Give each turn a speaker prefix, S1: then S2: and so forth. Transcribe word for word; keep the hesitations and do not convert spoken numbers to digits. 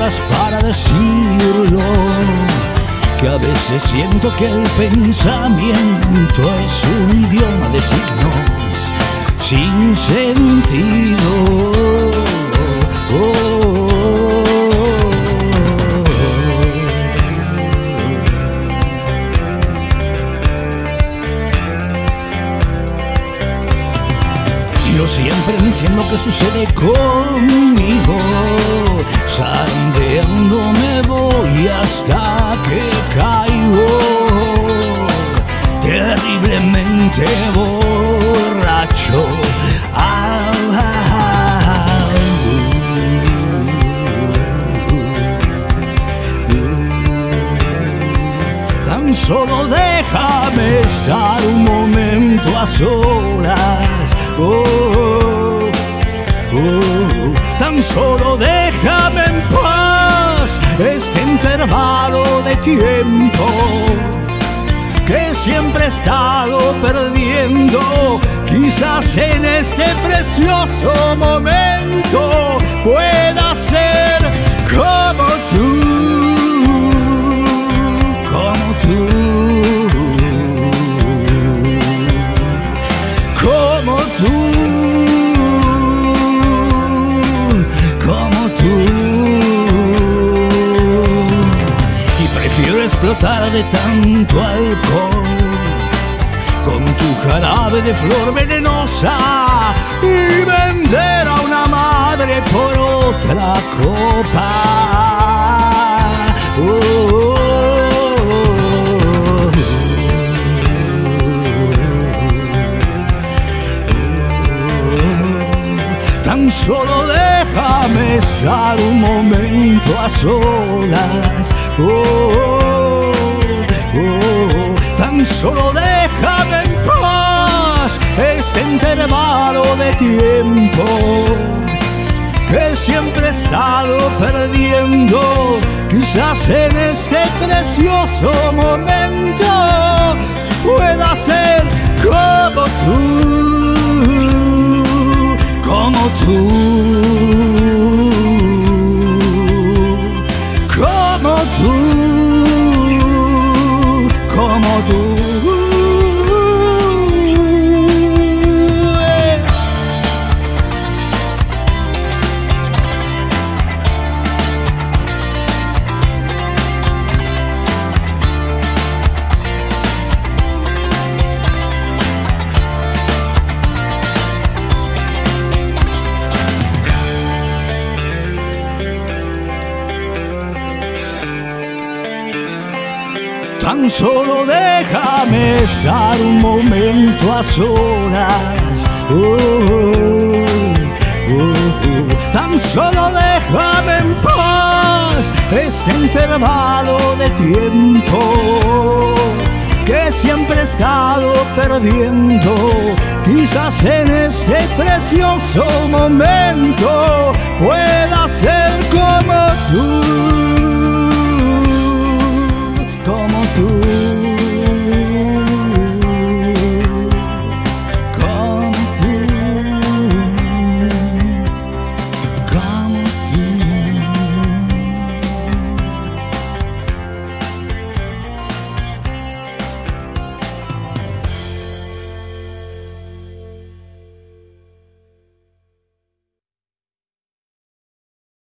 S1: palabras para decirlo, que a veces siento que el pensamiento es un idioma de signos sin sentido. Oh, oh, oh. Yo siempre entiendo qué sucede conmigo, zarandeando me voy hasta que caigo, terriblemente borracho. Ah, ah, ah, uh, uh, tan solo déjame estar un momento a solas. Oh, oh, oh, tan solo déjame en paz este intervalo de tiempo que siempre he estado perdiendo. Quizás en este precioso momento pueda ser como tú, como tú, como tú, como tú. Y prefiero explotar de tanto alcohol con tu jarabe de flor venenosa y vender a una madre por otra copa. Oh, oh, oh. Tan solo déjame estar un momento a solas. Oh, oh, oh. Tan solo déjame en paz este intervalo de tiempo que siempre he estado perdiendo. Quizás en este precioso momento pueda ser como tú, como tú, como tú, como tú. Tan solo déjame estar un momento a solas. Oh, oh, oh, oh. Tan solo déjame en paz este intervalo de tiempo que siempre he estado perdiendo. Quizás en este precioso momento pueda ser como tú, como tú.